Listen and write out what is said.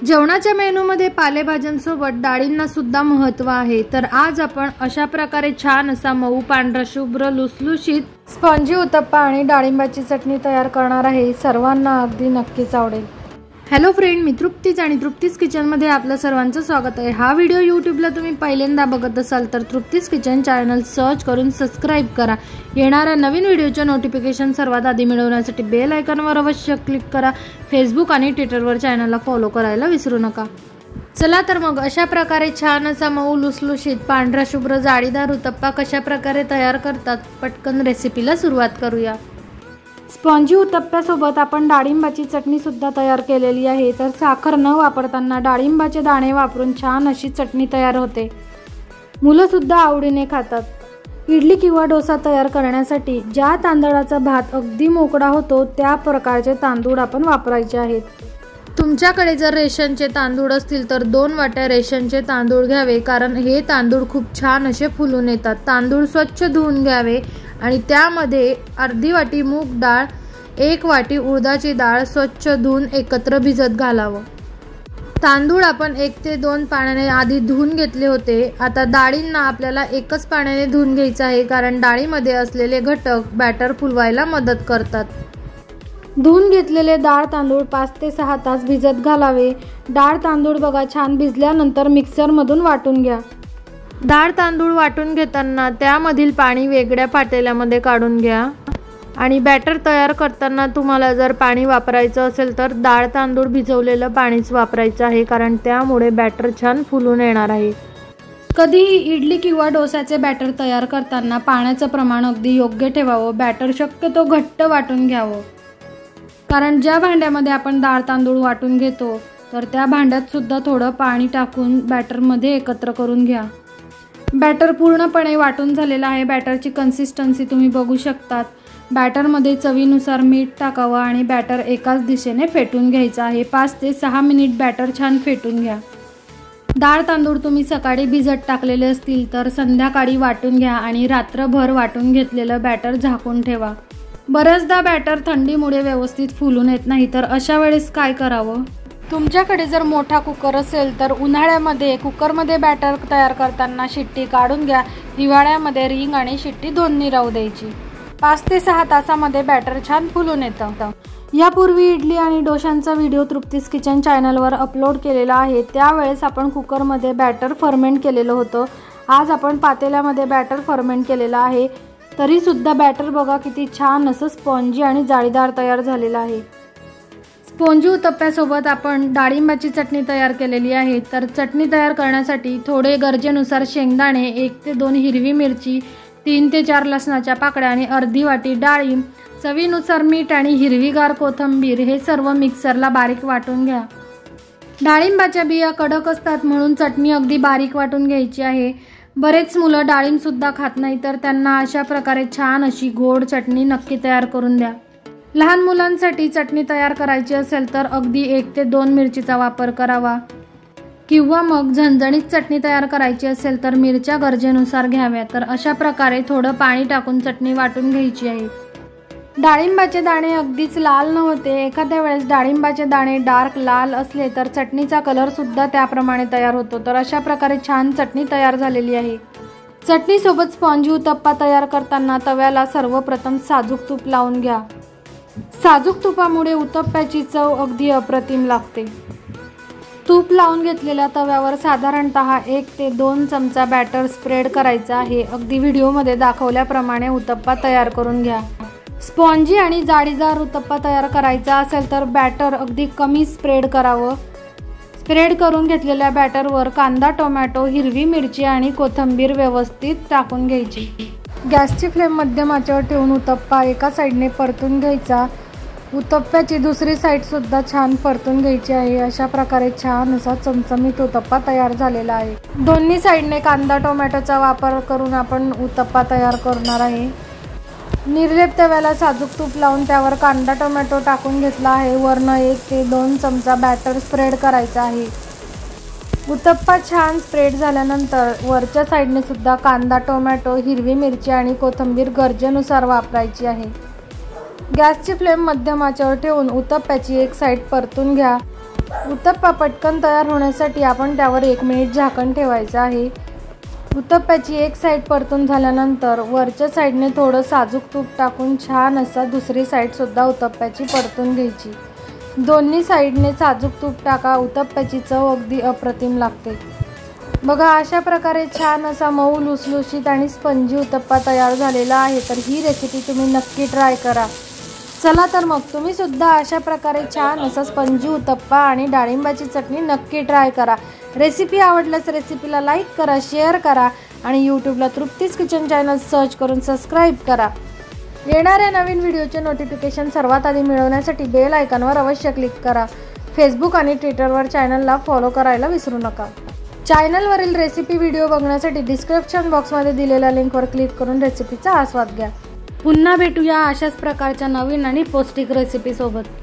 जेवणाच्या मेनूमध्ये पालेभाज्यांसोबत डाळींना सुद्धा महत्त्व आहे। तर आज आपण अशा प्रकारे छान असा मऊ पांढरा शुभ्र लुसलुशीत स्पॉन्जी उत्तप्पा आणि डाळिंबाची चटणी तयार करणार आहे। सर्वांना अगदी नक्कीच आवडेल। हॅलो फ्रेंड, मी तृप्तीज आणि तृप्तीज किचनमध्ये आपलं सर्वांचं स्वागत आहे। हा व्हिडिओ यूट्यूबला तुम्ही पहिल्यांदा बघत असाल तर तृप्तीज किचन चॅनल सर्च करून सबस्क्राइब करा। येणाऱ्या नवीन व्हिडिओचे नोटिफिकेशन सर्वात आधी मिळवण्यासाठी बेल आयकॉनवर अवश्य क्लिक करा। फेसबुक आणि ट्विटरवर चॅनलला फॉलो करायला विसरू नका। चला तर मग अशा प्रकारे छान असा मऊ लुसलुशीत पांढरा शुभ्र जाळीदार उत्तप्पा कशा प्रकारे तयार करतात, पटकन रेसिपीला सुरुवात करूया। स्पॉन्जी उत्तप्प्यासोबत आपण डाळिंबाची चटणी सुद्धा तयार केलेली आहे। तर साखर न वापरताना डाळिंबाचे दाणे वापरून छान अशी चटणी तयार होते। मुलं सुद्धा आवडीने खातात। इडली किंवा डोसा तयार करण्यासाठी ज्या तांदळाचा भात अगदी मोकळा होतो त्या प्रकारचे तांदूळ आपण वापरायचे आहेत। तुमच्याकडे जर रेशनचे तांदूळ असतील तर 2 वाट्या रेशनचे तांदूळ घ्यावे, कारण हे तांदूळ खूप छान असे फुलून येतात। तांदूळ स्वच्छ धुवून घ्यावे आणि त्यामध्ये अर्धी वाटी मूग डाळ, 1 वाटी उडदाची डाळ स्वच्छ धुवून एकत्र भिजत घालावं। तांदूळ आपण 1 ते 2 पाण्याने आधी धुवून घेतले होते। आता डाळींना आपल्याला एकच पाण्याने धुवून घ्यायचं आहे, कारण डाळीमध्ये असलेले घटक बॅटर फुलवायला मदत करतात। धुवून घेतलेले डाळ तांदूळ 5 ते 6 तास भिजत घालावे। डाळ तांदूळ बघा छान भिजल्यानंतर मिक्सरमधून वाटून घ्या। डाळ तांदूळ वाटून घेताना त्यामधील पाणी वेगळ्या पातेल्यामध्ये काढून घ्या आणि बॅटर तयार करताना तुम्हाला जर पाणी वापरायचं असेल तर डाळ तांदूळ भिजवलेलं पाणीच वापरायचं आहे, कारण त्यामुळे बॅटर छान फुलून येणार आहे। कधीही इडली किंवा डोसाचे बॅटर तयार करताना पाण्याचं प्रमाण अगदी योग्य ठेवावं। बॅटर शक्यतो घट्ट वाटून घ्यावं, कारण ज्या भांड्यामध्ये आपण डाळ तांदूळ वाटून घेतो तर त्या भांड्यात सुद्धा थोडं पाणी टाकून बॅटरमध्ये एकत्र करून घ्या। बॅटर पूर्णपणे वाटून झालेला आहे। बॅटरची कन्सिस्टन्सी तुम्ही बघू शकतात। बॅटरमध्ये चवीनुसार मीठ टाकावं आणि बॅटर एकाच दिशेने फेटून घ्यायचं आहे। 5 ते 6 मिनिट बॅटर छान फेटून घ्या। डाळ तांदूळ तुम्ही सकाळी भिजत टाकलेले असतील तर संध्याकाळी वाटून घ्या आणि रात्रभर वाटून घेतलेलं बॅटर झाकून ठेवा। बऱ्याचदा बॅटर थंडीमुळे व्यवस्थित फुलून येत नाही, तर अशा वेळेस काय करावं? तुमच्याकडे जर मोठा कुकर असेल तर उन्हाळ्यामध्ये कुकरमध्ये बॅटर तयार करताना शिट्टी काढून घ्या। हिवाळ्यामध्ये रिंग आणि शिट्टी दोन्ही राहू द्यायची। 5 ते 6 तासामध्ये बॅटर छान फुलून येतं। यापूर्वी इडली आणि डोशांचा व्हिडिओ तृप्तीज किचन चॅनलवर अपलोड केलेला आहे। त्यावेळेस आपण कुकरमध्ये बॅटर फर्मेंट केलेलं होतं। आज आपण पातेल्यामध्ये बॅटर फर्मेंट केलेलं आहे। तरी सुद्धा बॅटर बघा किती छान असं स्पॉन्जी आणि जाळीदार तयार झालेलं आहे। स्पॉन्जी उत्तप्प्यासोबत आपण डाळिंबाची चटणी तयार केलेली आहे। तर चटणी तयार करण्यासाठी थोडे गरजेनुसार शेंगदाणे, 1 ते 2 हिरवी मिरची, 3 ते 4 लसणाच्या पाकळ्या आणि अर्धी वाटी डाळिंब, चवीनुसार मीठ आणि हिरवीगार कोथिंबीर हे सर्व मिक्सरला बारीक वाटून घ्या। डाळिंबाच्या बिया कडक असतात म्हणून चटणी अगदी बारीक वाटून घ्यायची आहे। बरेच मुलं डाळिंब सुद्धा खात नाही, तर त्यांना अशा प्रकारे छान अशी गोड चटणी नक्की तयार करून द्या। लहान मुलांसाठी चटणी तयार करायची असेल तर अगदी 1 ते 2 मिरचीचा वापर करावा, किंवा मग झणझणीत चटणी तयार करायची असेल तर मिरच्या गरजेनुसार घ्याव्या। तर अशा प्रकारे थोडं पाणी टाकून चटणी वाटून घ्यायची आहे। डाळिंबाचे दाणे अगदीच लाल न होते, एखाद्या वेळेस डाळिंबाचे दाणे डार्क लाल असले तर चटणीचा कलर सुद्धा त्याप्रमाणे तयार होतो। तर अशा प्रकारे छान चटणी तयार झालेली आहे। चटणीसोबत स्पॉन्जी उत्तप्पा तयार करताना तव्याला सर्वप्रथम साजूक तूप लावून घ्या। साजूक तुपामुळे उत्तप्प्याची चव अगदी अप्रतिम लागते। तूप लावून घेतलेल्या तव्यावर साधारणतः 1 ते 2 चमचा बॅटर स्प्रेड करायचा आहे। अगदी व्हिडिओमध्ये दाखवल्याप्रमाणे उत्तप्पा तयार करून घ्या। स्पॉन्जी आणि जाळीदार उत्तप्पा तयार करायचा असेल तर बॅटर अगदी कमी स्प्रेड करावं। स्प्रेड करून घेतलेल्या बॅटरवर कांदा, टोमॅटो, हिरवी मिरची आणि कोथिंबीर व्यवस्थित टाकून घ्यायची। गॅसची फ्लेम मध्यम आचेवर ठेवून उत्तप्पा एका साईडने परतून घ्यायचा। उत्तप्प्याची दुसरी साईड सुद्धा छान परतून घ्यायची आहे। अशा प्रकारे छान असा चमचमीत उत्तप्पा तयार झालेला आहे। दोन्ही साईडने कांदा, टोमॅटोचा वापर करून आपण उत्तप्पा तयार करणार आहे। निर्लेप तव्याला साजूक तूप लावून त्यावर कांदा, टोमॅटो टाकून घेतला आहे। वरनं 1 ते 2 चमचा बॅटर स्प्रेड करायचा आहे। उत्तप्पा छान स्प्रेड झाल्यानंतर वरच्या साईडने सुद्धा कांदा, टोमॅटो, हिरवी मिरची आणि कोथिंबीर गरजेनुसार वापरायची आहे। गॅसची फ्लेम मध्यम आचेवर ठेवून उत्तप्प्याची एक साईड परतून घ्या। उत्तप्पा पटकन तयार होण्यासाठी आपण त्यावर 1 मिनिट झाकण ठेवायचं आहे। उत्तप्प्याची एक साईड परतून झाल्यानंतर वरच्या साईडने थोडं साजूक तूप टाकून छान असा दुसरी साईड सुद्धा उत्तप्प्याची परतून घ्यायची। दोन्ही साईडने साजूक तूप टाका, उत्तप्प्याची चव अगदी अप्रतिम लागते। बघा अशा प्रकारे छान असा मऊ लुसलुशीत आणि स्पंजी उत्तप्पा तयार झालेला आहे। तर ही रेसिपी तुम्ही नक्की ट्राय करा। चला तर मग तुम्ही सुद्धा अशा प्रकारे छान असा स्पंजी उत्तप्पा आणि डाळिंबाची चटणी नक्की ट्राय करा। रेसिपी आवडल्यास रेसिपीला लाईक करा, शेअर करा आणि यूट्यूबला तृप्तीज किचन चॅनल सर्च करून सबस्क्राईब करा। येणाऱ्या नवीन व्हिडिओचे नोटिफिकेशन सर्वात आधी मिळवण्यासाठी बेल आयकॉनवर अवश्य क्लिक करा। फेसबुक आणि ट्विटरवर चॅनलला फॉलो करायला विसरू नका। चॅनलवरील रेसिपी व्हिडिओ बघण्यासाठी डिस्क्रिप्शन बॉक्समध्ये दिलेल्या लिंकवर क्लिक करून रेसिपीचा आस्वाद घ्या। पुन्हा भेटूया अशाच प्रकारच्या नवीन आणि पौष्टिक रेसिपी सोबत।